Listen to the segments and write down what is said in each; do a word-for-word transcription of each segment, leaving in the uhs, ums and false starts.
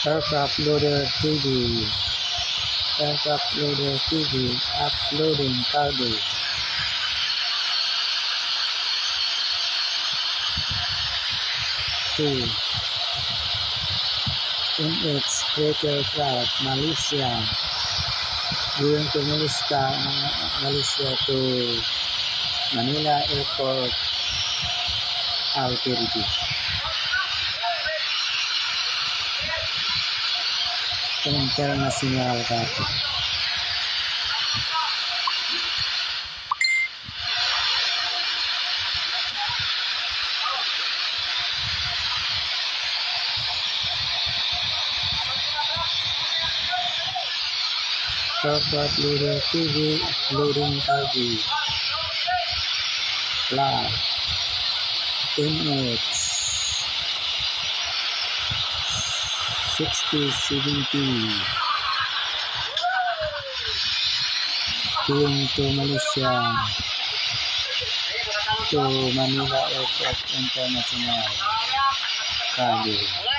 Aircraft Loader T V. Aircraft Loader T V. Uploading cargo. two. M H Freighter Craft, Malaysia. Going to Malaysia, Malaysia to Manila Airport Authority. International cargo. Aircraft Loader T V, loading cargo. Flag M H sixty seventy. Going to Malaysia to Manila Airport International cargo.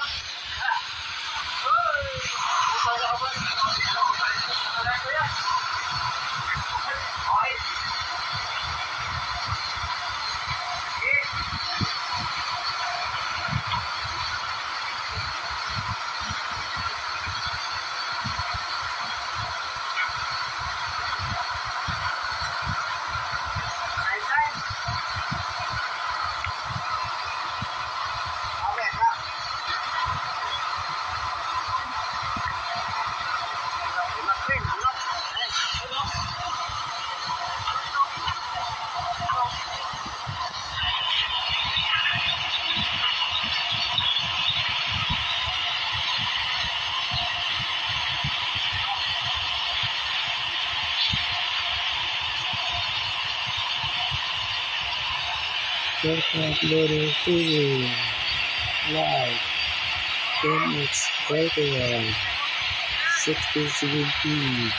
Aircraft Loader T V, live, M H Freighter, sixty seventy,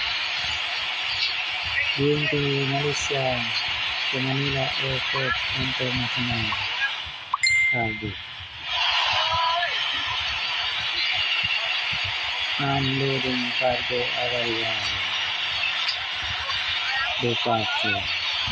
going to Malaysia, to Manila Airport International cargo. Unloading cargo arrival, departure.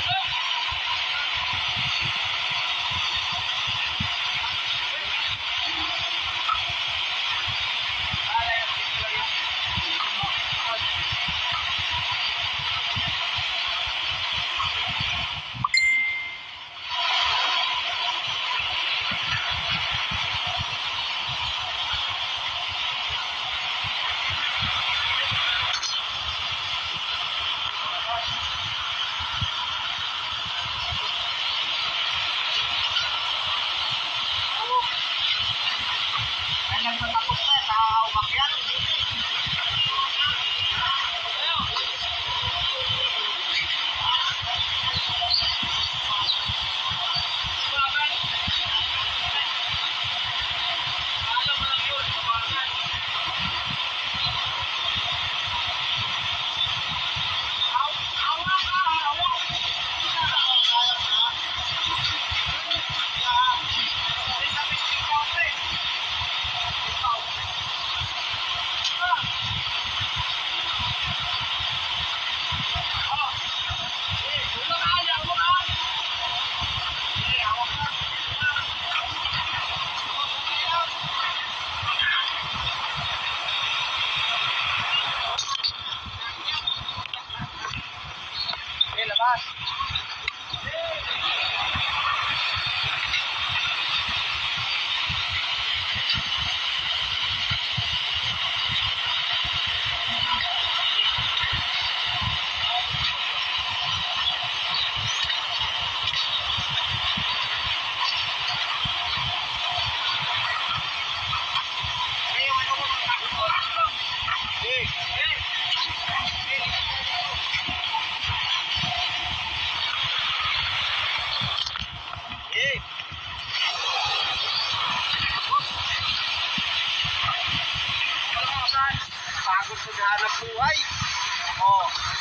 Hanap buhay. Oh.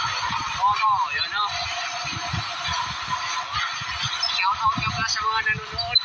Oh, no, yun, no. Shout out yung sa mga nanonood.